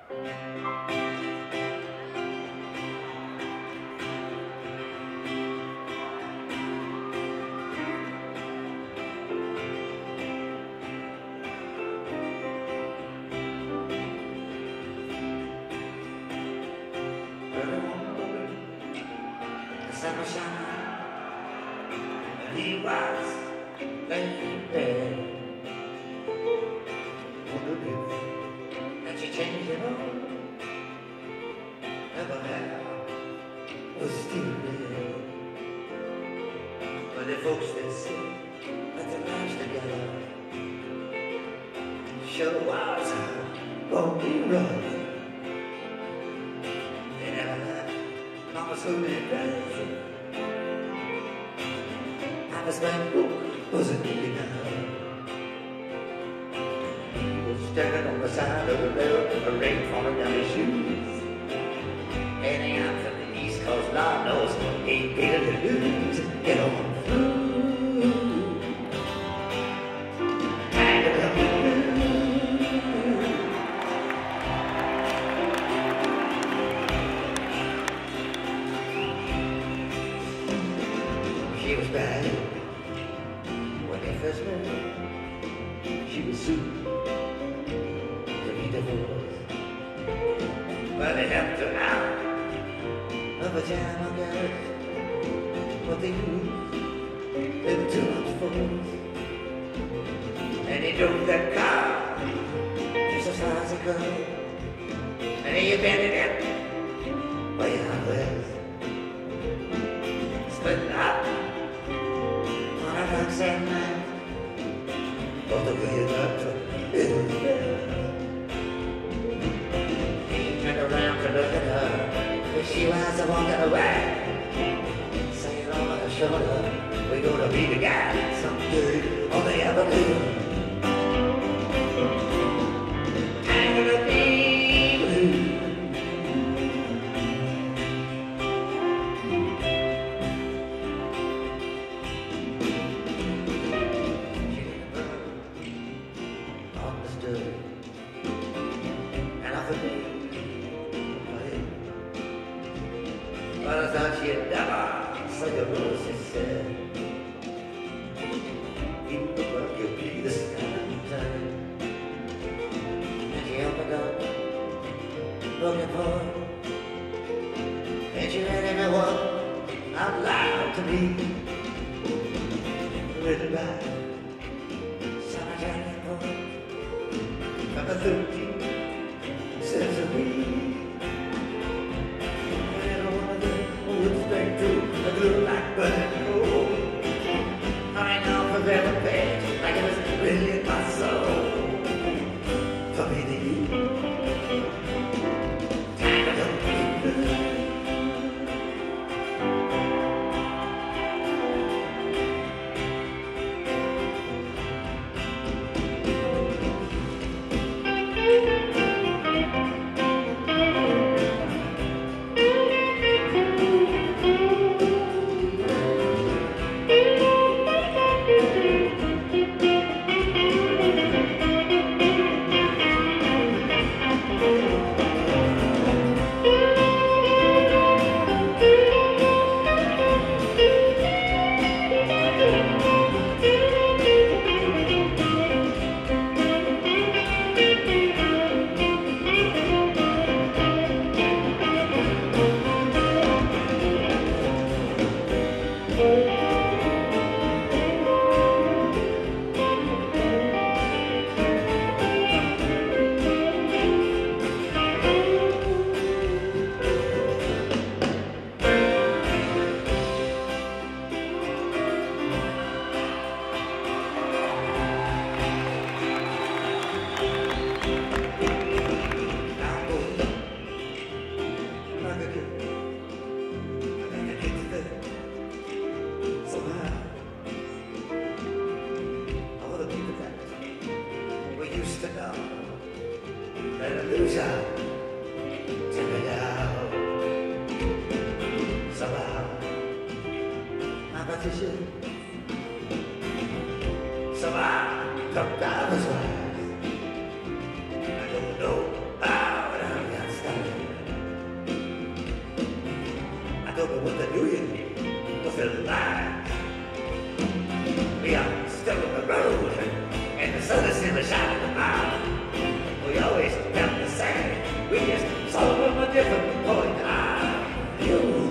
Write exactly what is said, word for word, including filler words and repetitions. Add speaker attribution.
Speaker 1: sun was shining, and he was laying there. Wondered if that you changed it all, never have was still there. But the folks that say that their lives together sure was gonna be rough. They never had mama so many days. Papa's my book wasn't really enough. Standing on the side of the road, the rain falling down his shoes. Heading out from the East Coast, Lord knows he paid the dues. Get on through. Hanging up the blues. She was bad when they first met. She was sweet. But they helped her out of a jam of gas. What they used, they were too much fools. And he drove that car just as far as he could. And he abandoned it way out west. Splitting up on a dark sand night. Both the way up to it was best. Around to look at her, if she was the one that away. Saying over her shoulder, we're gonna be the guy someday on the avenue. I'm gonna be blue. She never understood, and I forget. But I thought she had never said a word, she said. You look like you'll be this kind of time. And she opened up, looking for, and she read everyone out loud to me. Written by Summertime Poet from the thirteenth century. Back to a little like burning coal. I know for every page, like it was really in my soul. For me to you, time to don't be blue. with the union to fill the line. We are still on the road, and the sun is still shining about. We always felt the same. We just saw from a different point of view.